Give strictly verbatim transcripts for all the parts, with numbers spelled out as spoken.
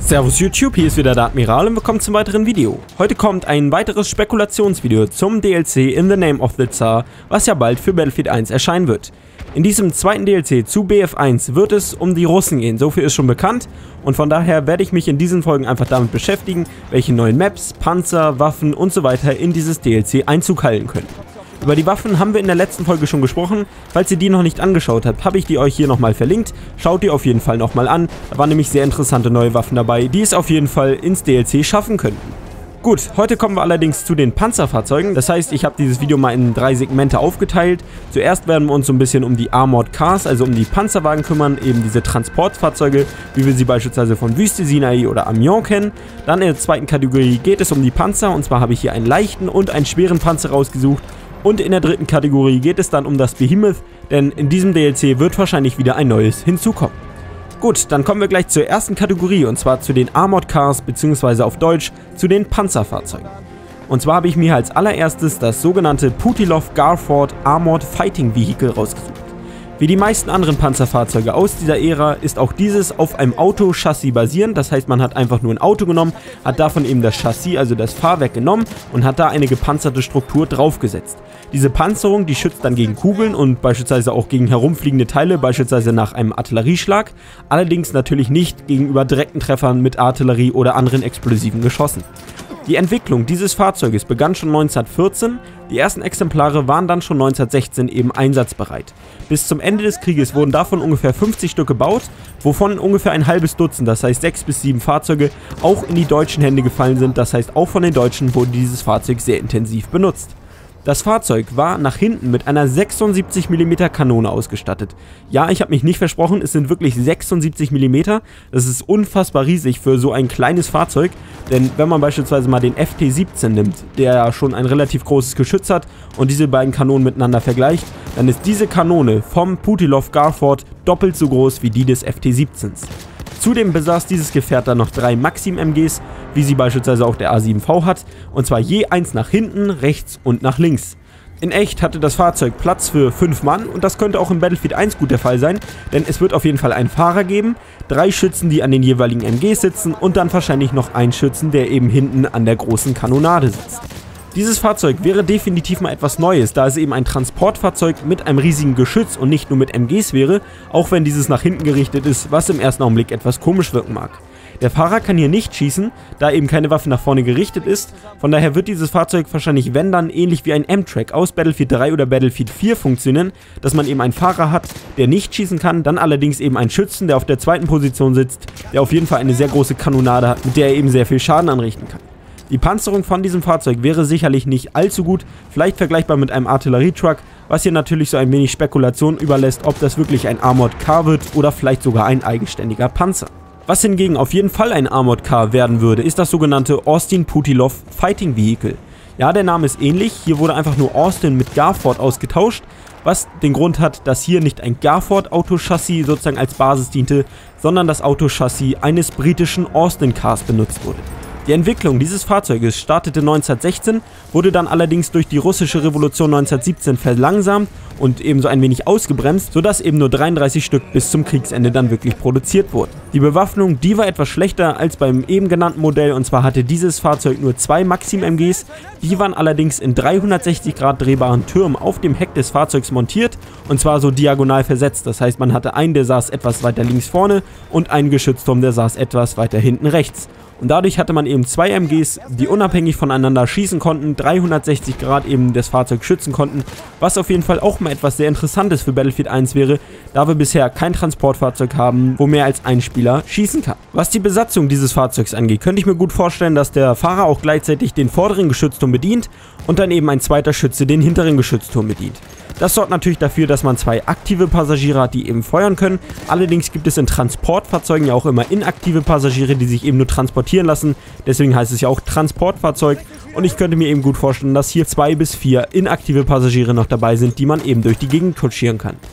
Servus YouTube, hier ist wieder der Admiral und willkommen zum weiteren Video. Heute kommt ein weiteres Spekulationsvideo zum D L C In the Name of the Tsar, was ja bald für Battlefield eins erscheinen wird. In diesem zweiten D L C zu B F eins wird es um die Russen gehen, so viel ist schon bekannt und von daher werde ich mich in diesen Folgen einfach damit beschäftigen, welche neuen Maps, Panzer, Waffen und so weiter in dieses D L C Einzug halten können. Über die Waffen haben wir in der letzten Folge schon gesprochen. Falls ihr die noch nicht angeschaut habt, habe ich die euch hier nochmal verlinkt. Schaut die auf jeden Fall nochmal an. Da waren nämlich sehr interessante neue Waffen dabei, die es auf jeden Fall ins D L C schaffen könnten. Gut, heute kommen wir allerdings zu den Panzerfahrzeugen. Das heißt, ich habe dieses Video mal in drei Segmente aufgeteilt. Zuerst werden wir uns so ein bisschen um die Armored Cars, also um die Panzerwagen kümmern, eben diese Transportfahrzeuge, wie wir sie beispielsweise von Wüste Sinai oder Amiens kennen. Dann in der zweiten Kategorie geht es um die Panzer, und zwar habe ich hier einen leichten und einen schweren Panzer rausgesucht. Und in der dritten Kategorie geht es dann um das Behemoth, denn in diesem D L C wird wahrscheinlich wieder ein neues hinzukommen. Gut, dann kommen wir gleich zur ersten Kategorie, und zwar zu den Armored Cars, beziehungsweise auf Deutsch zu den Panzerfahrzeugen. Und zwar habe ich mir als allererstes das sogenannte Putilov Garford Armored Fighting Vehicle rausgesucht. Wie die meisten anderen Panzerfahrzeuge aus dieser Ära ist auch dieses auf einem Autochassis basierend, das heißt, man hat einfach nur ein Auto genommen, hat davon eben das Chassis, also das Fahrwerk genommen und hat da eine gepanzerte Struktur draufgesetzt. Diese Panzerung, die schützt dann gegen Kugeln und beispielsweise auch gegen herumfliegende Teile, beispielsweise nach einem Artillerieschlag, allerdings natürlich nicht gegenüber direkten Treffern mit Artillerie oder anderen explosiven Geschossen. Die Entwicklung dieses Fahrzeuges begann schon neunzehnhundertvierzehn, die ersten Exemplare waren dann schon neunzehnhundertsechzehn eben einsatzbereit. Bis zum Ende des Krieges wurden davon ungefähr fünfzig Stück gebaut, wovon ungefähr ein halbes Dutzend, das heißt sechs bis sieben Fahrzeuge, auch in die deutschen Hände gefallen sind, das heißt auch von den Deutschen wurde dieses Fahrzeug sehr intensiv benutzt. Das Fahrzeug war nach hinten mit einer sechsundsiebzig Millimeter Kanone ausgestattet. Ja, ich habe mich nicht versprochen, es sind wirklich sechsundsiebzig Millimeter. Das ist unfassbar riesig für so ein kleines Fahrzeug, denn wenn man beispielsweise mal den F T siebzehn nimmt, der ja schon ein relativ großes Geschütz hat und diese beiden Kanonen miteinander vergleicht, dann ist diese Kanone vom Putilov Garford doppelt so groß wie die des F T siebzehn. Zudem besaß dieses Gefährt dann noch drei Maxim M Gs, wie sie beispielsweise auch der A sieben V hat, und zwar je eins nach hinten, rechts und nach links. In echt hatte das Fahrzeug Platz für fünf Mann und das könnte auch in Battlefield eins gut der Fall sein, denn es wird auf jeden Fall einen Fahrer geben, drei Schützen, die an den jeweiligen M Gs sitzen und dann wahrscheinlich noch einen Schützen, der eben hinten an der großen Kanonade sitzt. Dieses Fahrzeug wäre definitiv mal etwas Neues, da es eben ein Transportfahrzeug mit einem riesigen Geschütz und nicht nur mit M Gs wäre, auch wenn dieses nach hinten gerichtet ist, was im ersten Augenblick etwas komisch wirken mag. Der Fahrer kann hier nicht schießen, da eben keine Waffe nach vorne gerichtet ist, von daher wird dieses Fahrzeug wahrscheinlich, wenn dann, ähnlich wie ein M-Track aus Battlefield drei oder Battlefield vier funktionieren, dass man eben einen Fahrer hat, der nicht schießen kann, dann allerdings eben einen Schützen, der auf der zweiten Position sitzt, der auf jeden Fall eine sehr große Kanonade hat, mit der er eben sehr viel Schaden anrichten kann. Die Panzerung von diesem Fahrzeug wäre sicherlich nicht allzu gut, vielleicht vergleichbar mit einem Artillerietruck, was hier natürlich so ein wenig Spekulation überlässt, ob das wirklich ein Armored Car wird oder vielleicht sogar ein eigenständiger Panzer. Was hingegen auf jeden Fall ein Armored Car werden würde, ist das sogenannte Austin Putilov Fighting Vehicle. Ja, der Name ist ähnlich, hier wurde einfach nur Austin mit Garford ausgetauscht, was den Grund hat, dass hier nicht ein Garford Autochassis sozusagen als Basis diente, sondern das Autochassis eines britischen Austin Cars benutzt wurde. Die Entwicklung dieses Fahrzeuges startete neunzehnhundertsechzehn, wurde dann allerdings durch die russische Revolution neunzehnhundertsiebzehn verlangsamt und ebenso ein wenig ausgebremst, sodass eben nur dreiunddreißig Stück bis zum Kriegsende dann wirklich produziert wurden. Die Bewaffnung, die war etwas schlechter als beim eben genannten Modell, und zwar hatte dieses Fahrzeug nur zwei Maxim M Gs, die waren allerdings in dreihundertsechzig Grad drehbaren Türmen auf dem Heck des Fahrzeugs montiert und zwar so diagonal versetzt, das heißt man hatte einen, der saß etwas weiter links vorne und einen Geschützturm, der saß etwas weiter hinten rechts. Und dadurch hatte man eben zwei M Gs, die unabhängig voneinander schießen konnten, dreihundertsechzig Grad eben das Fahrzeug schützen konnten, was auf jeden Fall auch mal etwas sehr Interessantes für Battlefield eins wäre, da wir bisher kein Transportfahrzeug haben, wo mehr als ein Spieler schießen kann. Was die Besatzung dieses Fahrzeugs angeht, könnte ich mir gut vorstellen, dass der Fahrer auch gleichzeitig den vorderen Geschützturm bedient und dann eben ein zweiter Schütze den hinteren Geschützturm bedient. Das sorgt natürlich dafür, dass man zwei aktive Passagiere hat, die eben feuern können. Allerdings gibt es in Transportfahrzeugen ja auch immer inaktive Passagiere, die sich eben nur transportieren lassen. Deswegen heißt es ja auch Transportfahrzeug. Und ich könnte mir eben gut vorstellen, dass hier zwei bis vier inaktive Passagiere noch dabei sind, die man eben durch die Gegend kutschieren kann.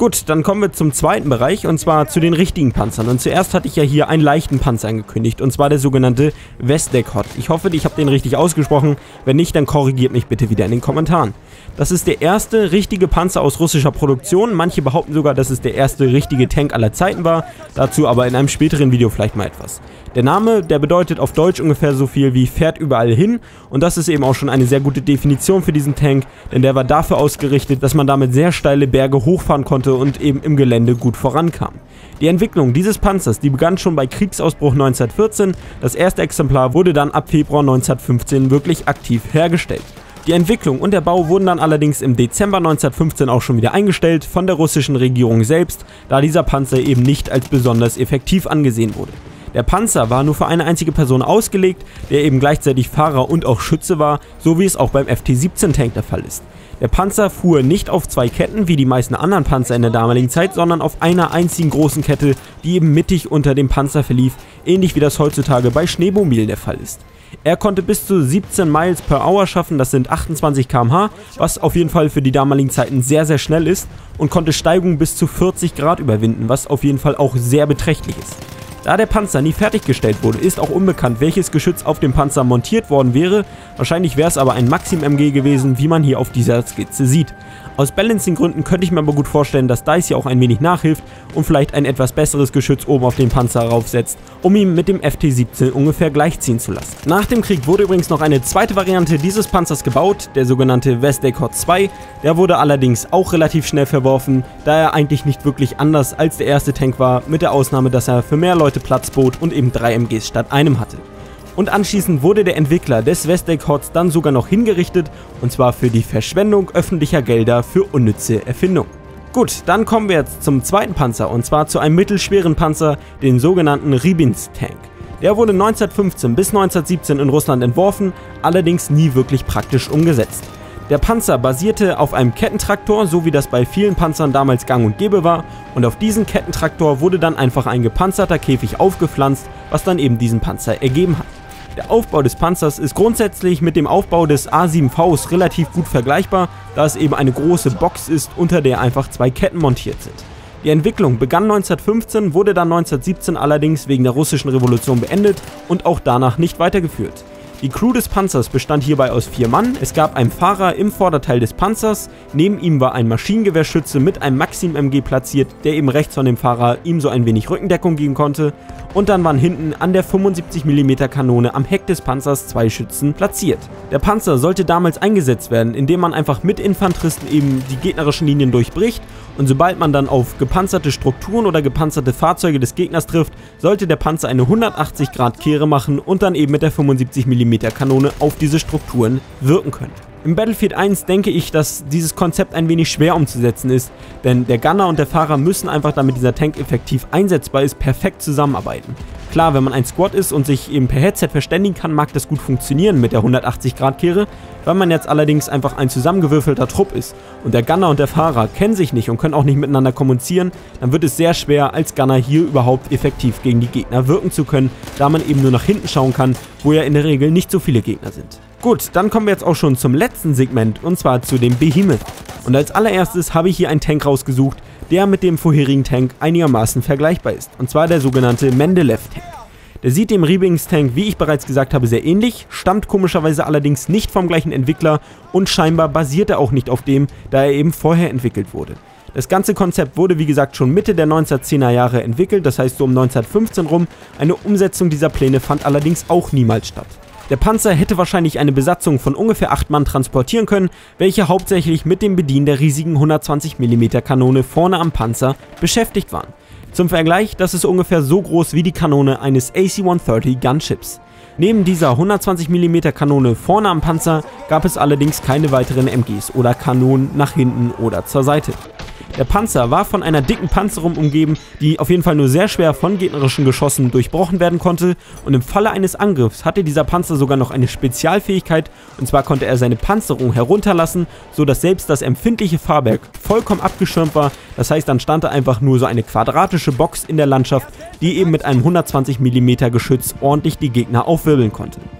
Gut, dann kommen wir zum zweiten Bereich und zwar zu den richtigen Panzern. Und zuerst hatte ich ja hier einen leichten Panzer angekündigt und zwar der sogenannte Westdekhot. Ich hoffe, ich habe den richtig ausgesprochen. Wenn nicht, dann korrigiert mich bitte wieder in den Kommentaren. Das ist der erste richtige Panzer aus russischer Produktion. Manche behaupten sogar, dass es der erste richtige Tank aller Zeiten war. Dazu aber in einem späteren Video vielleicht mal etwas. Der Name, der bedeutet auf Deutsch ungefähr so viel wie fährt überall hin und das ist eben auch schon eine sehr gute Definition für diesen Tank, denn der war dafür ausgerichtet, dass man damit sehr steile Berge hochfahren konnte und eben im Gelände gut vorankam. Die Entwicklung dieses Panzers, die begann schon bei Kriegsausbruch neunzehnhundertvierzehn, das erste Exemplar wurde dann ab Februar neunzehnhundertfünfzehn wirklich aktiv hergestellt. Die Entwicklung und der Bau wurden dann allerdings im Dezember neunzehnhundertfünfzehn auch schon wieder eingestellt von der russischen Regierung selbst, da dieser Panzer eben nicht als besonders effektiv angesehen wurde. Der Panzer war nur für eine einzige Person ausgelegt, der eben gleichzeitig Fahrer und auch Schütze war, so wie es auch beim F T siebzehn Tank der Fall ist. Der Panzer fuhr nicht auf zwei Ketten wie die meisten anderen Panzer in der damaligen Zeit, sondern auf einer einzigen großen Kette, die eben mittig unter dem Panzer verlief, ähnlich wie das heutzutage bei Schneemobilen der Fall ist. Er konnte bis zu siebzehn Miles per Hour schaffen, das sind achtundzwanzig Kilometer pro Stunde, was auf jeden Fall für die damaligen Zeiten sehr sehr schnell ist und konnte Steigungen bis zu vierzig Grad überwinden, was auf jeden Fall auch sehr beträchtlich ist. Da der Panzer nie fertiggestellt wurde, ist auch unbekannt, welches Geschütz auf dem Panzer montiert worden wäre. Wahrscheinlich wäre es aber ein Maxim M G gewesen, wie man hier auf dieser Skizze sieht. Aus Balancing-Gründen könnte ich mir aber gut vorstellen, dass DICE hier auch ein wenig nachhilft und vielleicht ein etwas besseres Geschütz oben auf den Panzer raufsetzt, um ihn mit dem F T siebzehn ungefähr gleichziehen zu lassen. Nach dem Krieg wurde übrigens noch eine zweite Variante dieses Panzers gebaut, der sogenannte Westdekhot zwei. Der wurde allerdings auch relativ schnell verworfen, da er eigentlich nicht wirklich anders als der erste Tank war, mit der Ausnahme, dass er für mehr Leute Platz bot und eben drei M Gs statt einem hatte. Und anschließend wurde der Entwickler des Westdekhots dann sogar noch hingerichtet, und zwar für die Verschwendung öffentlicher Gelder für unnütze Erfindungen. Gut, dann kommen wir jetzt zum zweiten Panzer, und zwar zu einem mittelschweren Panzer, den sogenannten Rybinsk-Tank. Der wurde neunzehnhundertfünfzehn bis neunzehnhundertsiebzehn in Russland entworfen, allerdings nie wirklich praktisch umgesetzt. Der Panzer basierte auf einem Kettentraktor, so wie das bei vielen Panzern damals gang und gäbe war, und auf diesen Kettentraktor wurde dann einfach ein gepanzerter Käfig aufgepflanzt, was dann eben diesen Panzer ergeben hat. Der Aufbau des Panzers ist grundsätzlich mit dem Aufbau des A sieben Vs relativ gut vergleichbar, da es eben eine große Box ist, unter der einfach zwei Ketten montiert sind. Die Entwicklung begann neunzehnhundertfünfzehn, wurde dann neunzehnhundertsiebzehn allerdings wegen der russischen Revolution beendet und auch danach nicht weitergeführt. Die Crew des Panzers bestand hierbei aus vier Mann, es gab einen Fahrer im Vorderteil des Panzers, neben ihm war ein Maschinengewehrschütze mit einem Maxim M G platziert, der eben rechts von dem Fahrer ihm so ein wenig Rückendeckung geben konnte, und dann waren hinten an der fünfundsiebzig Millimeter Kanone am Heck des Panzers zwei Schützen platziert. Der Panzer sollte damals eingesetzt werden, indem man einfach mit Infanteristen eben die gegnerischen Linien durchbricht, und sobald man dann auf gepanzerte Strukturen oder gepanzerte Fahrzeuge des Gegners trifft, sollte der Panzer eine hundertachtzig Grad Kehre machen und dann eben mit der fünfundsiebzig Millimeter Kanone auf diese Strukturen wirken können. Im Battlefield eins denke ich, dass dieses Konzept ein wenig schwer umzusetzen ist, denn der Gunner und der Fahrer müssen einfach, damit dieser Tank effektiv einsetzbar ist, perfekt zusammenarbeiten. Klar, wenn man ein Squad ist und sich eben per Headset verständigen kann, mag das gut funktionieren mit der hundertachtzig Grad Kehre. Wenn man jetzt allerdings einfach ein zusammengewürfelter Trupp ist und der Gunner und der Fahrer kennen sich nicht und können auch nicht miteinander kommunizieren, dann wird es sehr schwer, als Gunner hier überhaupt effektiv gegen die Gegner wirken zu können, da man eben nur nach hinten schauen kann, wo ja in der Regel nicht so viele Gegner sind. Gut, dann kommen wir jetzt auch schon zum letzten Segment, und zwar zu dem Behemoth. Und als allererstes habe ich hier einen Tank rausgesucht, der mit dem vorherigen Tank einigermaßen vergleichbar ist, und zwar der sogenannte Mendeleev-Tank. Der sieht dem Rybinsk-Tank, wie ich bereits gesagt habe, sehr ähnlich, stammt komischerweise allerdings nicht vom gleichen Entwickler und scheinbar basiert er auch nicht auf dem, da er eben vorher entwickelt wurde. Das ganze Konzept wurde wie gesagt schon Mitte der neunzehnhundertzehner Jahre entwickelt, das heißt so um neunzehnhundertfünfzehn rum, eine Umsetzung dieser Pläne fand allerdings auch niemals statt. Der Panzer hätte wahrscheinlich eine Besatzung von ungefähr acht Mann transportieren können, welche hauptsächlich mit dem Bedienen der riesigen hundertzwanzig Millimeter Kanone vorne am Panzer beschäftigt waren. Zum Vergleich, das ist ungefähr so groß wie die Kanone eines A C hundertdreißig Gunships. Neben dieser hundertzwanzig Millimeter Kanone vorne am Panzer gab es allerdings keine weiteren M Gs oder Kanonen nach hinten oder zur Seite. Der Panzer war von einer dicken Panzerung umgeben, die auf jeden Fall nur sehr schwer von gegnerischen Geschossen durchbrochen werden konnte, und im Falle eines Angriffs hatte dieser Panzer sogar noch eine Spezialfähigkeit, und zwar konnte er seine Panzerung herunterlassen, so dass selbst das empfindliche Fahrwerk vollkommen abgeschirmt war. Das heißt, dann stand da einfach nur so eine quadratische Box in der Landschaft, die eben mit einem hundertzwanzig Millimeter Geschütz ordentlich die Gegner aufwirbeln konnte.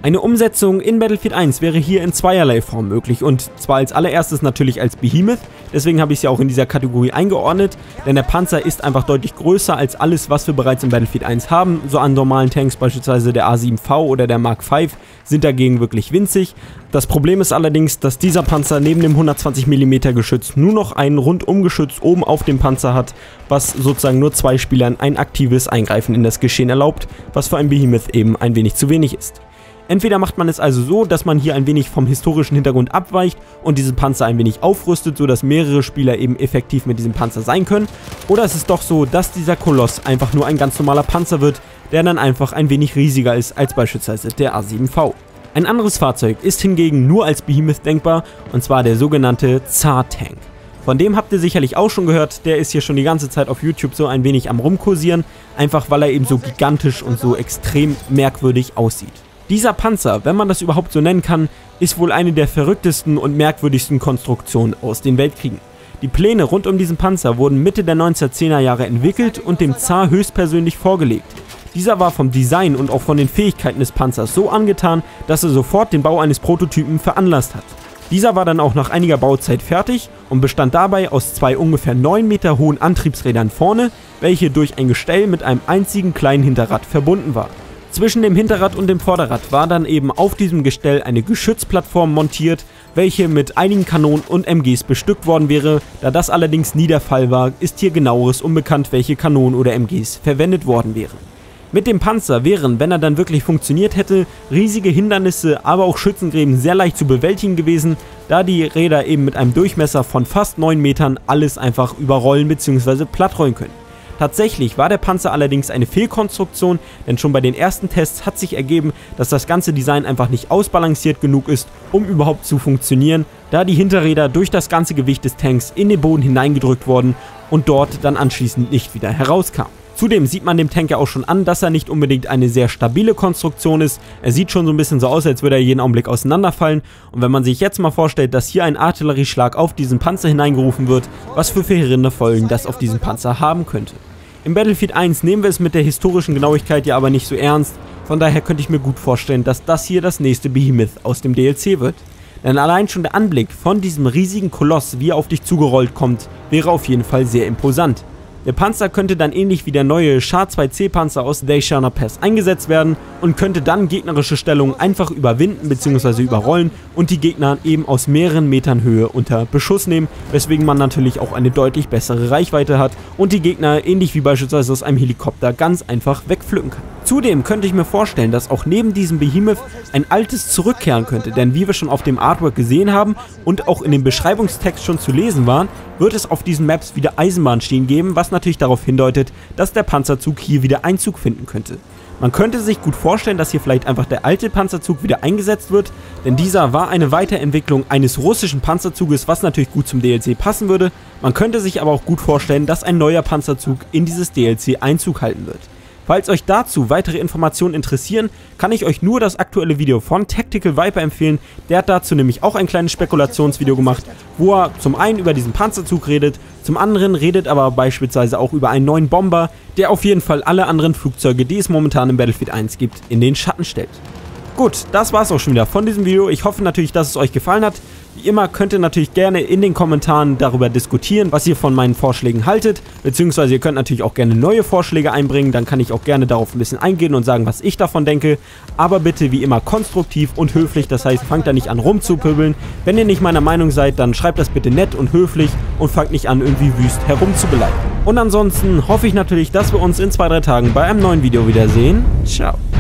Eine Umsetzung in Battlefield eins wäre hier in zweierlei Form möglich und zwar als allererstes natürlich als Behemoth, deswegen habe ich es ja auch in dieser Kategorie eingeordnet, denn der Panzer ist einfach deutlich größer als alles, was wir bereits in Battlefield eins haben, so an normalen Tanks beispielsweise der A sieben V oder der Mark fünf sind dagegen wirklich winzig. Das Problem ist allerdings, dass dieser Panzer neben dem hundertzwanzig Millimeter Geschütz nur noch ein Rundumgeschütz oben auf dem Panzer hat, was sozusagen nur zwei Spielern ein aktives Eingreifen in das Geschehen erlaubt, was für ein Behemoth eben ein wenig zu wenig ist. Entweder macht man es also so, dass man hier ein wenig vom historischen Hintergrund abweicht und diesen Panzer ein wenig aufrüstet, sodass mehrere Spieler eben effektiv mit diesem Panzer sein können, oder es ist doch so, dass dieser Koloss einfach nur ein ganz normaler Panzer wird, der dann einfach ein wenig riesiger ist als beispielsweise der A sieben V. Ein anderes Fahrzeug ist hingegen nur als Behemoth denkbar, und zwar der sogenannte Zar-Tank. Von dem habt ihr sicherlich auch schon gehört, der ist hier schon die ganze Zeit auf YouTube so ein wenig am Rumkursieren, einfach weil er eben so gigantisch und so extrem merkwürdig aussieht. Dieser Panzer, wenn man das überhaupt so nennen kann, ist wohl eine der verrücktesten und merkwürdigsten Konstruktionen aus den Weltkriegen. Die Pläne rund um diesen Panzer wurden Mitte der neunzehnhundertzehner Jahre entwickelt und dem Zar höchstpersönlich vorgelegt. Dieser war vom Design und auch von den Fähigkeiten des Panzers so angetan, dass er sofort den Bau eines Prototypen veranlasst hat. Dieser war dann auch nach einiger Bauzeit fertig und bestand dabei aus zwei ungefähr neun Meter hohen Antriebsrädern vorne, welche durch ein Gestell mit einem einzigen kleinen Hinterrad verbunden war. Zwischen dem Hinterrad und dem Vorderrad war dann eben auf diesem Gestell eine Geschützplattform montiert, welche mit einigen Kanonen und M Gs bestückt worden wäre. Da das allerdings nie der Fall war, ist hier genaueres unbekannt, welche Kanonen oder M Gs verwendet worden wären. Mit dem Panzer wären, wenn er dann wirklich funktioniert hätte, riesige Hindernisse, aber auch Schützengräben sehr leicht zu bewältigen gewesen, da die Räder eben mit einem Durchmesser von fast neun Metern alles einfach überrollen bzw. plattrollen können. Tatsächlich war der Panzer allerdings eine Fehlkonstruktion, denn schon bei den ersten Tests hat sich ergeben, dass das ganze Design einfach nicht ausbalanciert genug ist, um überhaupt zu funktionieren, da die Hinterräder durch das ganze Gewicht des Tanks in den Boden hineingedrückt wurden und dort dann anschließend nicht wieder herauskamen. Zudem sieht man dem Tank ja auch schon an, dass er nicht unbedingt eine sehr stabile Konstruktion ist. Er sieht schon so ein bisschen so aus, als würde er jeden Augenblick auseinanderfallen. Und wenn man sich jetzt mal vorstellt, dass hier ein Artillerieschlag auf diesen Panzer hineingerufen wird, was für verheerende Folgen das auf diesen Panzer haben könnte. Im Battlefield eins nehmen wir es mit der historischen Genauigkeit ja aber nicht so ernst, von daher könnte ich mir gut vorstellen, dass das hier das nächste Behemoth aus dem D L C wird. Denn allein schon der Anblick von diesem riesigen Koloss, wie er auf dich zugerollt kommt, wäre auf jeden Fall sehr imposant. Der Panzer könnte dann ähnlich wie der neue Char zwei C Panzer aus Dayshana Pass eingesetzt werden und könnte dann gegnerische Stellungen einfach überwinden bzw. überrollen und die Gegner eben aus mehreren Metern Höhe unter Beschuss nehmen, weswegen man natürlich auch eine deutlich bessere Reichweite hat und die Gegner ähnlich wie beispielsweise aus einem Helikopter ganz einfach wegpflücken kann. Zudem könnte ich mir vorstellen, dass auch neben diesem Behemoth ein altes zurückkehren könnte, denn wie wir schon auf dem Artwork gesehen haben und auch in dem Beschreibungstext schon zu lesen waren, wird es auf diesen Maps wieder Eisenbahnschienen geben, was natürlich darauf hindeutet, dass der Panzerzug hier wieder Einzug finden könnte. Man könnte sich gut vorstellen, dass hier vielleicht einfach der alte Panzerzug wieder eingesetzt wird, denn dieser war eine Weiterentwicklung eines russischen Panzerzuges, was natürlich gut zum D L C passen würde. Man könnte sich aber auch gut vorstellen, dass ein neuer Panzerzug in dieses D L C Einzug halten wird. Falls euch dazu weitere Informationen interessieren, kann ich euch nur das aktuelle Video von Tactical Viper empfehlen. Der hat dazu nämlich auch ein kleines Spekulationsvideo gemacht, wo er zum einen über diesen Panzerzug redet, zum anderen redet aber beispielsweise auch über einen neuen Bomber, der auf jeden Fall alle anderen Flugzeuge, die es momentan im Battlefield eins gibt, in den Schatten stellt. Gut, das war's auch schon wieder von diesem Video. Ich hoffe natürlich, dass es euch gefallen hat. Wie immer könnt ihr natürlich gerne in den Kommentaren darüber diskutieren, was ihr von meinen Vorschlägen haltet, beziehungsweise ihr könnt natürlich auch gerne neue Vorschläge einbringen, dann kann ich auch gerne darauf ein bisschen eingehen und sagen, was ich davon denke, aber bitte wie immer konstruktiv und höflich, das heißt, fangt da nicht an rumzupöbeln. Wenn ihr nicht meiner Meinung seid, dann schreibt das bitte nett und höflich und fangt nicht an, irgendwie wüst herumzubeleidigen. Und ansonsten hoffe ich natürlich, dass wir uns in zwei, drei Tagen bei einem neuen Video wiedersehen. Ciao.